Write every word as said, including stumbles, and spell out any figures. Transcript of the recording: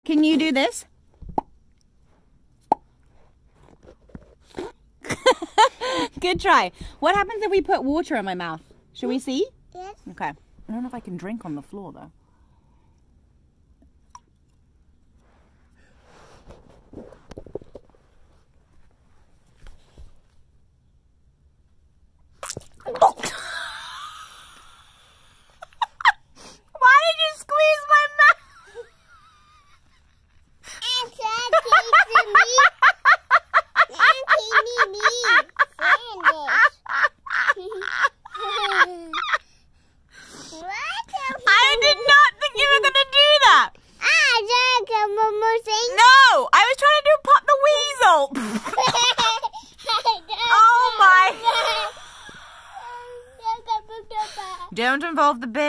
Can you do this? Good try. What happens if we put water in my mouth? Should we see? Yes. Okay. I don't know if I can drink on the floor though. Why did you squeeze my mouth? I did not think you were going to do that. No, I was trying to do Pop the Weasel. Oh my. Don't involve the bed.